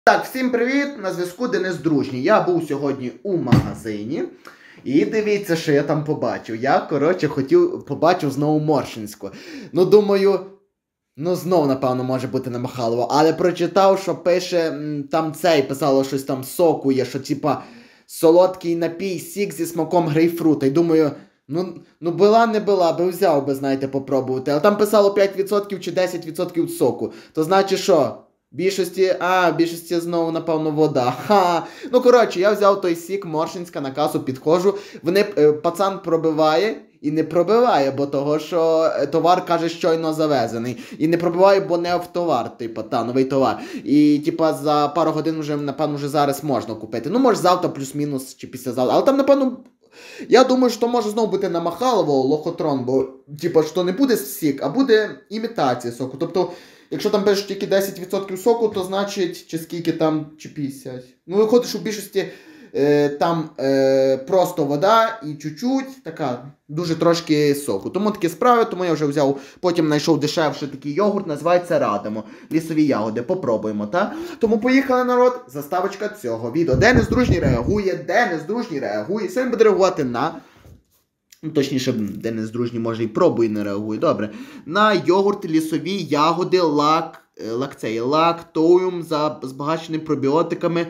Так, всім привіт! На зв'язку Денис Дружній. Я був сьогодні у магазині. І дивіться, що я там побачив. Я, побачив знову Моршинську. Ну, думаю, знов, напевно, може бути на Михайлова. Але прочитав, що пише, там писало щось там соку є, що типа солодкий напій, сік зі смаком грейпфрута. І думаю, була не була, би взяв би, знаєте, попробувати. Але там писало 5% чи 10% соку. То значить що? Більшості знову, напевно, вода. Я взяв той сік, Моршинська, на касу підходжу. Пацан пробиває і не пробиває, бо того, що товар, каже, щойно завезений. І не пробиває, бо не в товар, новий товар. І, за пару годин вже, напевно, вже зараз можна купити. Може, завтра плюс-мінус, чи післязавтра. Але там, напевно, я думаю, що може знову бути на Махалово лохотрон, бо, що не буде сік, а буде імітація соку. Тобто, якщо там пишуть тільки 10% соку, то значить, чи скільки там, чи 50. Виходить, що в більшості там просто вода і чуть-чуть, дуже трошки соку. Тому такі справи, тому я вже взяв, потім знайшов дешевший такий йогурт, називається Радимо. Лісові ягоди, попробуємо, так? Тому поїхали, народ, заставочка цього відео. Денис Дружній реагує, сьогодні буде реагувати на... Точніше, Денис Дружній, може, і пробує, не реагує, добре. На йогурт лісові ягоди лактоум, збагачений пробіотиками.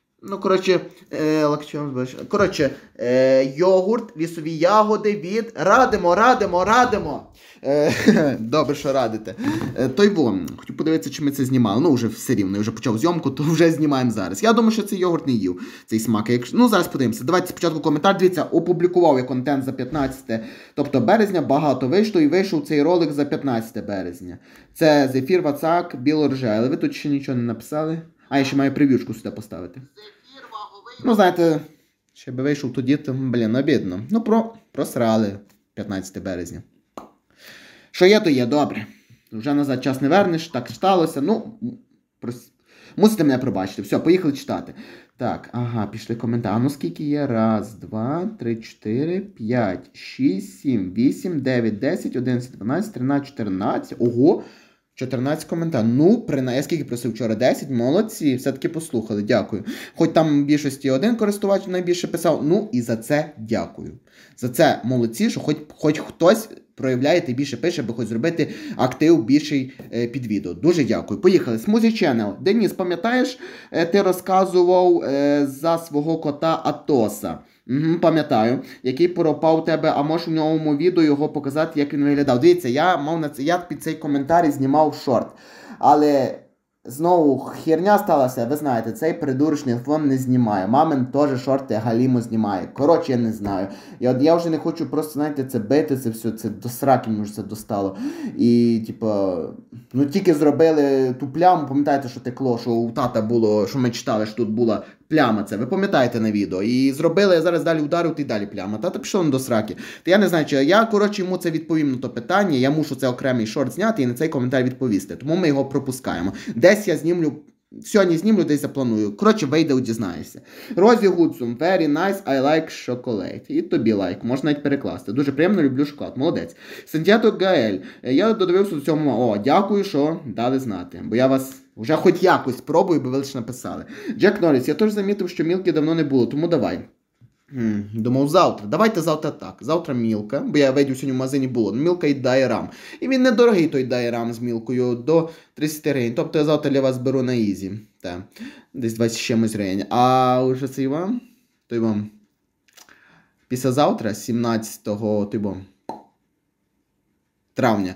Йогурт, лісові ягоди від Радимо. Добре, що радите. Хотів подивитися, чи ми це знімали. Вже все рівно, я вже почав зйомку, то вже знімаємо зараз. Я думаю, що цей йогурт не їв, цей смак. Зараз подивимося. Давайте спочатку коментар. Дивіться, опублікував я контент за 15, тобто березня, багато вийшло, і вийшов цей ролик за 15 березня. Це Зефір, Вацак, Білоржа. Але ви тут ще нічого не написали? Я ще маю прев'юшку сюди поставити. Знаєте, ще би вийшов тоді, то, обідно. Просрали 15 березня. Що є, то є, добре. Вже назад час не вернеш, так сталося. Мусите мене пробачити. Все, поїхали читати. Так, пішли коментарі. Скільки є? 1, 2, 3, 4, 5, 6, 7, 8, 9, 10, 11, 12, 13, 14. Ого! 14 коментарів. Я скільки просив вчора? 10? Молодці, все-таки послухали, дякую. Хоч там в більшості один користувач найбільше писав, і за це дякую. За це молодці, що хоч хтось проявляє і більше пише, аби хоч зробити актив більший під відео. Дуже дякую. Поїхали. Smoothie Channel. Деніс, пам'ятаєш, ти розказував за свого кота Атоса? Пам'ятаю, який пропав у тебе, а можеш в новому відео його показати, як він виглядав. Дивіться, я під цей коментар знімав шорт. Але знову херня сталася, ви знаєте, цей придурочний фон не знімає. Мамин теж шорти галімо знімає. Я не знаю. Я вже не хочу просто, знаєте, це бити, це все, це до сраки мені вже це достало. І, тільки зробили ту пляму, пам'ятаєте, що текло, що у тата було, що ми читали, що тут була пляма це, ви пам'ятаєте на відео. І зробили, я зараз далі ударив, і далі пляма. Тата пішов до сраки. Я не знаю, я, йому це відповім на то питання, я мушу це окремий шорт зняти і на цей коментар відповісти. Тому ми його пропускаємо. Десь я знімлю, сьогодні знімлю, десь запланую. Вийде, дізнаєшся. Розі Гудсум, very nice, I like chocolate. І тобі лайк, можна навіть перекласти. Дуже приємно, люблю шоколад, молодець. Сантьято Гаель, я додивився до цього, дякую, що дали знати. Бо я вас вже хоч якось спробую, бо ви лише написали. Джек Норріс, я теж замітив, що Мілки давно не було, тому давай. Думав, завтра. Давайте завтра так. Завтра Мілка, бо я видів сьогодні в магазині було. Мілка і Дайрам. І він недорогий той Дайрам з Мілкою, до 30 гривень. Тобто я завтра для вас беру на ізі. Десь 20 чимось гривень. А вже цей вам? Той вам. Післязавтра, 17 травня.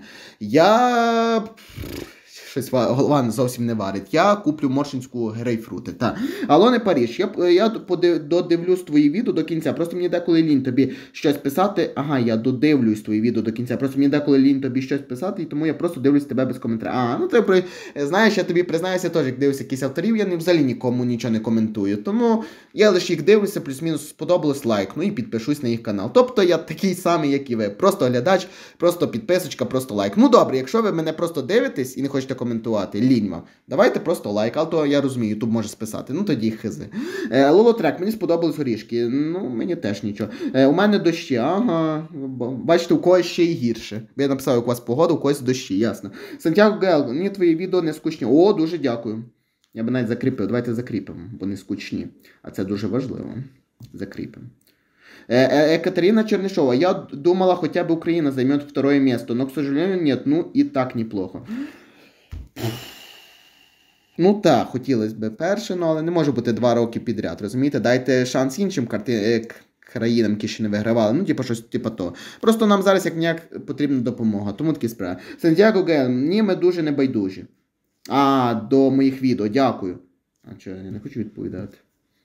Щось голова зовсім не варить. Я куплю моршинську грейпфрути. Алоне Паріж, я додивлюсь твої відео до кінця. Просто мені деколи лінь тобі щось писати. Я додивлюсь твої відео до кінця. Просто мені деколи лінь тобі щось писати, і тому я просто дивлюсь тебе без коментаря. Знаєш, я тобі признаюся теж, як дивлюся якісь авторів, я взагалі нікому нічого не коментую. Тому я лише їх дивлюся, плюс-мінус сподобалось, лайкну і підпишусь на їх канал. Тобто я такий самий, як і ви. Просто глядач, просто підписочка, просто лайк. Добре, якщо ви мене просто дивитесь і не хочете коментувати, лінь вам. Давайте просто лайк, але то я розумію, ютуб може списати. Тоді хизи. Лолотрек, мені сподобались горішки. Мені теж нічого. У мене дощі, Бачите, у когось ще й гірше. Я написав, у вас погода, у когось дощі, ясно. Сантьяго Гел, мені твої відео не скучні. Дуже дякую. Я би навіть закріпив. Давайте закріпимо, бо не скучні. А це дуже важливо. Закріпимо. Екатерина Чернышова. Я думала, хотя бы Украина займет второе место, но, к сожалению, нет. Ну, и так неплохо. Ну так, хотілося б перше, але не може бути 2 роки підряд, розумієте? Дайте шанс іншим країнам, які ще не вигравали. Ну, типу, щось типу то. Просто нам зараз як-ніяк потрібна допомога. Тому такі справи. Сантьяго Гел, ні, ми дуже небайдужі. До моїх відео, дякую. А чого, я не хочу відповідати.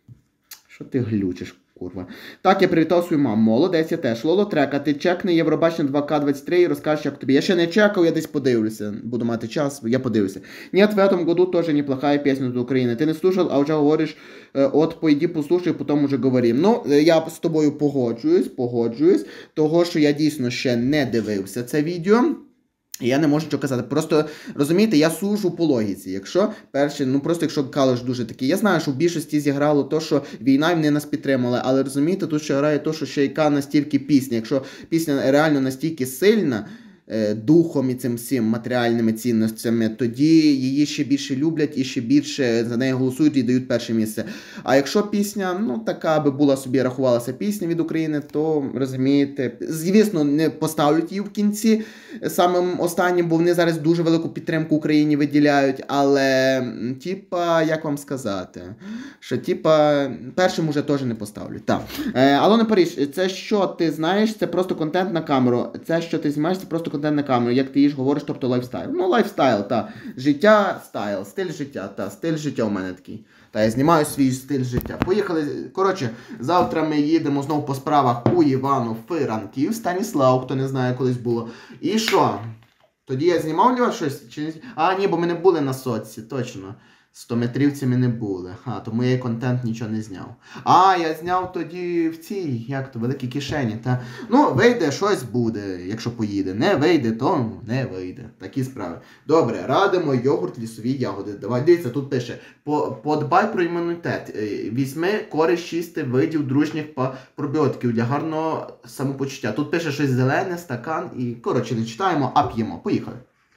Що ти глючиш, курва? Так, я привітав свою маму. Молодець, я теж. Лоло Трека, ти чекни Євробачення 2К23 і розкажеш, як тобі. Я ще не чекав, я десь подивлюся. Буду мати час, я подивлюся. Нет, в этом году тоже неплохая песня до України. Ти не слушав, а вже говориш, от пойди послушай, потім уже говорим. Ну, я з тобою погоджуюсь, того, що я дійсно ще не дивився це відео. Я не можу що казати. Просто, розумієте, я суджу по логіці. Якщо перше, ну просто якщо калаш дуже такий. Я знаю, що в більшості зіграло то, що війна і вони нас підтримали, але розумієте, тут ще грає то, що ще яка настільки пісня. Якщо пісня реально настільки сильна, духом і цим всім матеріальними цінностями, тоді її ще більше люблять і ще більше за неї голосують і дають перше місце. А якщо пісня, ну така аби була собі, рахувалася пісня від України, то, розумієте, звісно, не поставлять її в кінці самим останнім, бо вони зараз дуже велику підтримку Україні виділяють, але, типа, як вам сказати, що, типа, першим уже теж не поставлять. Так. Алона Паріж, це що ти знаєш, це просто контент на камеру. Це що ти знімаєш, це просто контент на камеру, як ти їж, говориш, тобто лайфстайл. Ну, лайфстайл, та. Життя, стайл, стиль життя, та. Стиль життя у мене такий. Та, я знімаю свій стиль життя. Поїхали, коротше, завтра ми їдемо знову по справах у Івано-Франківськ, Станіслав, хто не знає, колись було. І що? Тоді я знімав для вас щось? Чи не... ні, бо ми не були на соцці, точно. 100-метрівці ми не були. Тому я і контент нічого не зняв. Я зняв тоді в цій, як то, великій кишені. Та... Ну, вийде, щось буде, якщо поїде. Не вийде, то не вийде. Такі справи. Добре, радимо йогурт, лісові ягоди. Давай, дивіться, тут пише. Подбай про імунітет. Візьми користь 6 видів дружніх пробіотиків для гарного самопочуття. Тут пише щось зелене, стакан і, коротше, не читаємо, а п'ємо. Поїхали.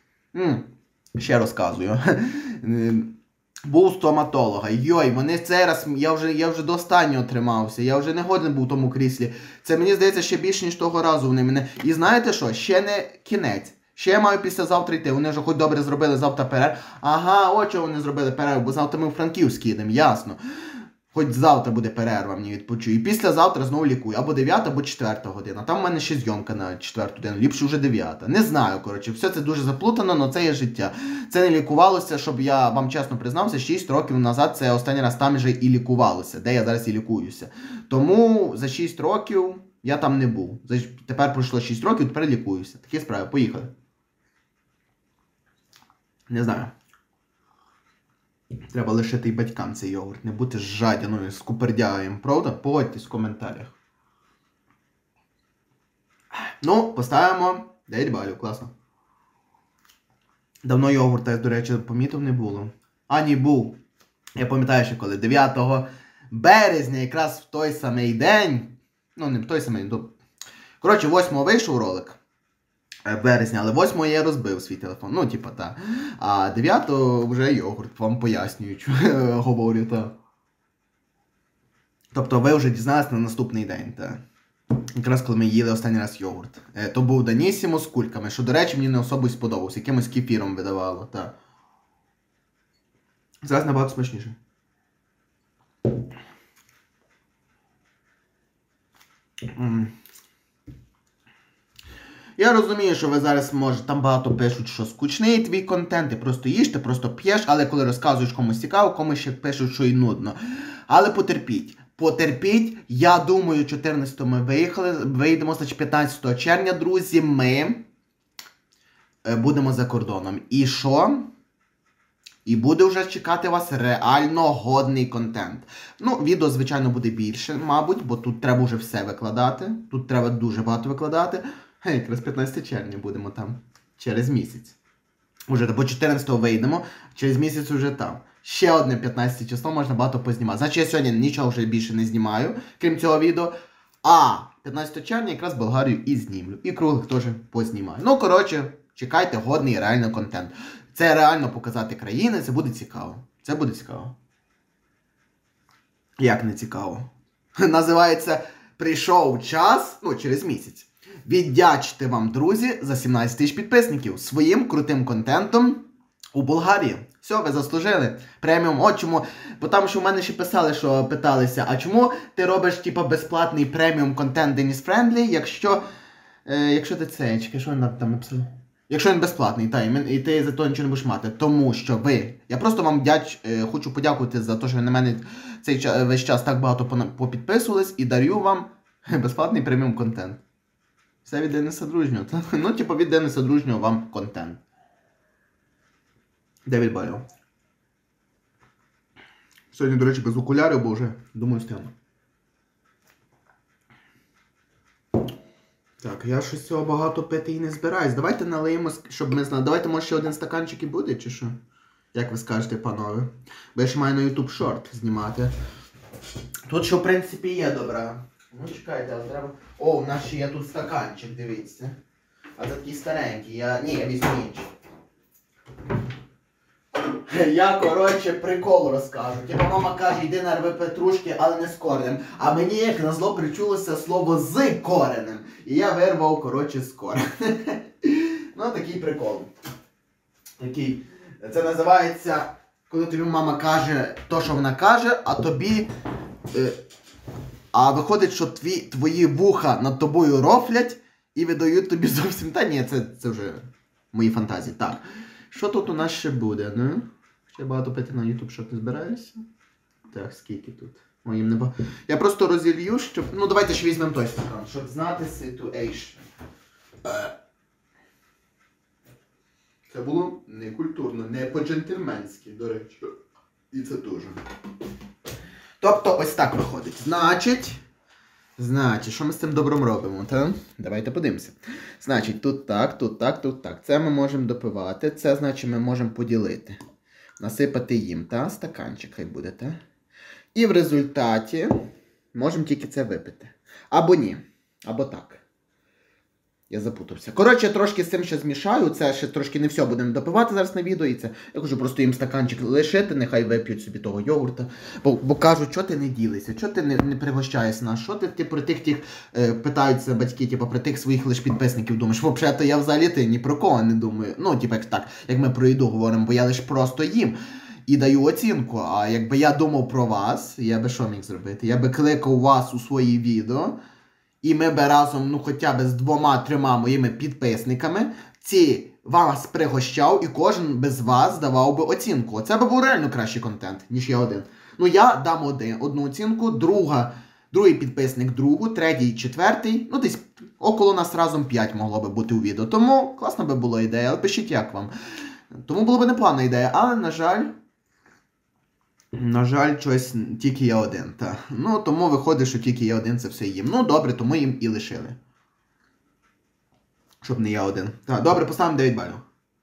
Ще розказую. Був стоматолога. Йой, вони цей раз, я вже до останнього тримався. Я вже не годен був в тому кріслі. Це, мені здається, ще більше, ніж того разу вони мене. І знаєте що? Ще не кінець. Ще я маю післязавтра йти. Вони вже хоч добре зробили завтра перерву. От чого вони зробили перерву, бо завтра ми в Франківськ їдемо, ясно. Хоч завтра буде перерва, мені відпочую. І післязавтра знову лікую. Або 9, або 4 година. Там в мене ще зйомка на 4 годину. Ліпше вже 9. Не знаю, коротше. Все це дуже заплутано, але це є життя. Це не лікувалося, щоб я вам чесно признався, 6 років назад це останній раз там вже і лікувалося. Де я зараз і лікуюся. Тому за 6 років я там не був. Тепер пройшло 6 років, тепер лікуюся. Такі справи. Поїхали. Не знаю. Треба лишити і батькам цей йогурт, не бути жадяною, скупердяєм, правда? Погодьтесь в коментарях. Ну, поставимо 9 балів, класно. Давно йогурта, до речі, помітив, не було. Ні, був. Я пам'ятаю ще коли, 9 березня, якраз в той самий день, ну не в той самий день, коротше, 8-го вийшов ролик. Березня, але 8-го я розбив свій телефон, ну, типа, так. А 9-го вже йогурт, вам пояснюють, говорю, так. Тобто ви вже дізналися на наступний день, так. Якраз коли ми їли останній раз йогурт. То був Данісімо з кульками, що, до речі, мені не особо сподобався, якимось кефіром видавало, так. Зараз набагато смачніше. Я розумію, що ви зараз, може, там багато пишуть, що скучний твій контент, ти просто їш, ти просто п'єш, але коли розказуєш комусь цікаво, комусь ще пишуть, що і нудно. Але потерпіть. Потерпіть, я думаю, 14-го ми вийдемо, значить 15 червня, друзі, ми будемо за кордоном. І що? І буде вже чекати вас реально годний контент. Ну, відео, звичайно, буде більше, мабуть, бо тут треба вже все викладати. Тут треба дуже багато викладати. Якраз 15 червня будемо там. Через місяць. Уже по 14-го вийдемо, через місяць вже там. Ще одне 15 число можна багато познімати. Значить, я сьогодні нічого вже більше не знімаю, крім цього відео. А 15 червня якраз Болгарію і знімлю. І круглих теж познімаю. Ну, коротше, чекайте годний реально контент. Це реально показати країни, це буде цікаво. Це буде цікаво. Як не цікаво? Називається «Прийшов час», ну, через місяць. Віддячити вам, друзі, за 17 тисяч підписників своїм крутим контентом у Болгарії. Все, ви заслужили. Преміум. От чому. Бо там, що в мене ще писали, що питалися, а чому ти робиш, типа, безплатний преміум контент Денис Френдлі, якщо ти це, чекай, що він там написав? Якщо він безплатний, і ти за то нічого не будеш мати. Тому що ви... Я просто вам хочу подякувати за те, що ви на мене цей весь час так багато попідписувались і дарю вам безплатний преміум контент. Все від Дениса Дружнього. Ну, типу, від Дениса Дружнього вам контент. 9 балів. Сьогодні, до речі, без окулярів, бо вже, думаю, стягну. Так, я щось цього багато пити і не збираюсь. Давайте налиємо, щоб ми знали. Давайте, може, ще один стаканчик і буде, чи що? Як ви скажете, панове? Бо я ще маю на YouTube шорт знімати. Тут, що, в принципі, є добра. Ну, чекайте, але треба... О, у нас ще є тут стаканчик, дивіться. А це такий старенький. Ні, я візьму інший. Я, коротше, прикол розкажу. Типа мама каже, йди нарви петрушки, але не з коренем. А мені, як назло, причулося слово з коренем. І я вирвав, коротше, з коренем. Ну, такий прикол. Такий. Це називається, коли тобі мама каже то, що вона каже, а тобі... А виходить, що твої вуха над тобою рофлять і видають тобі зовсім... Та ні, це вже мої фантазії. Так. Що тут у нас ще буде, ну? Ще багато пити на YouTube, що ти збираєшся? Так, скільки тут? Моїм не багато. Я просто розілью, щоб... Ну, давайте ще візьмемо той стакан, щоб знати situation. Це було не культурно, не по-джентльменськи, до речі. І це теж. Тобто, ось так виходить. Значить, що ми з цим добром робимо, так? Давайте подивимося. Значить, тут так, тут так, тут так. Це ми можемо допивати, це, значить, ми можемо поділити. Насипати їм, та? Стаканчик хай буде, та? І в результаті можемо тільки це випити. Або ні, або так. Я запутався. Коротше, трошки з цим ще змішаю, це ще трошки не все будемо допивати зараз на відео. І це, я хочу просто їм стаканчик лишити, нехай вип'ють собі того йогурта. Бо кажуть, що ти не ділишся, що ти не пригощаєш нас, що ти про тих питаються батьки, типу, про тих своїх лиш підписників думаєш. Взагалі, я взагалі ні про кого не думаю. Ну, типу, як ми про їду говоримо, бо я лише просто їм. І даю оцінку, а якби я думав про вас, я би що міг зробити? Я би кликав вас у свої відео, і ми би разом, ну, хоча б з 2-3 моїми підписниками вас пригощав, і кожен без вас давав би оцінку. Це би був реально кращий контент, ніж я один. Ну, я дам одну оцінку, другий підписник другу, третій, четвертий, ну, десь около нас разом 5 могло би бути у відео. Тому класна би була ідея, але пишіть, як вам. Тому була б непогана ідея, але, на жаль, щось тільки я один, та. Ну, тому виходить, що тільки я один це все їм. Ну, добре, тому їм і лишили. Щоб не я один. Так, добре, поставимо 9 балів.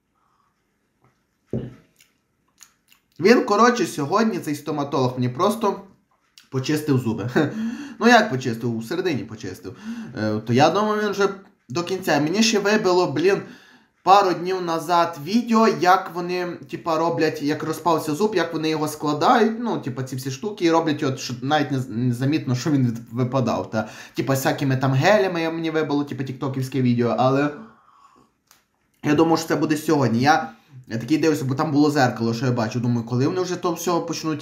Він, коротше, сьогодні, цей стоматолог, мені просто почистив зуби. Ну, як почистив? У середині почистив. То я думаю, він вже до кінця. Мені ще вибило, пару днів назад відео, як вони, типа, роблять, як розпався зуб, як вони його складають, ну, типа, ці всі штуки, і роблять, от, що навіть не замітно, що він випадав, та, типа, всякими там гелями мені вибило, типа, тіктоківське відео, але я думав, що це буде сьогодні. Я такий дивився, бо там було зеркало, що я бачу, думаю, коли вони вже то все почнуть,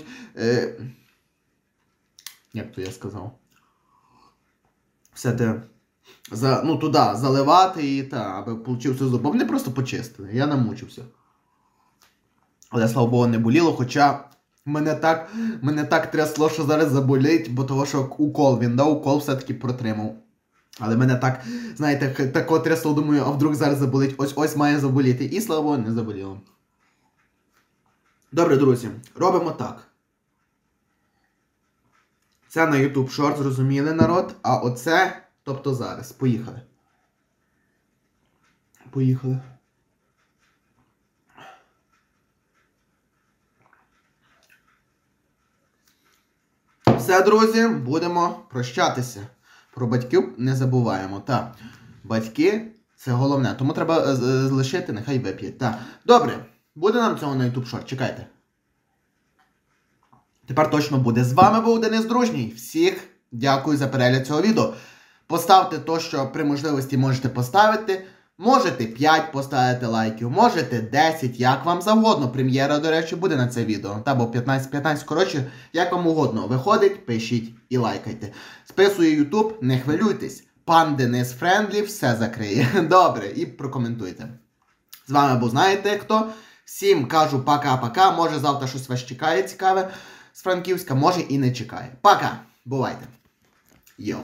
як то я сказав, все те... туди заливати і аби получився зуб. Бо вони просто почистили. Я намучився. Але, слава Богу, не боліло, хоча мене так трясло, що зараз заболить, бо того, що укол він дав, укол все-таки протримав. Але мене так, знаєте, тако трясло, думаю, а вдруг зараз заболить, ось має заболіти. І, слава Богу, не заболіло. Добре, друзі, робимо так. Це на YouTube Short, зрозуміли, народ, а оце... Тобто зараз. Поїхали. Поїхали. Все, друзі, будемо прощатися. Про батьків не забуваємо. Так, батьки – це головне. Тому треба лишити, нехай вип'ють. Так, добре. Буде нам цього на YouTube Short. Чекайте. тепер точно буде. З вами був Денис Дружній. Всіх дякую за перегляд цього відео. Поставте то, що при можливості можете поставити. Можете 5 поставити лайків, можете 10, як вам завгодно. Прем'єра, до речі, буде на це відео. Або 15, коротше, як вам угодно. Виходить, пишіть і лайкайте. Списує YouTube, не хвилюйтесь. Пан Денис Френдлі все закриє. Добре, і прокоментуйте. З вами був, знаєте хто. Всім кажу пока-пока. Може завтра щось вас чекає цікаве з Франківська, може і не чекає. Пока! Бувайте! Йоу!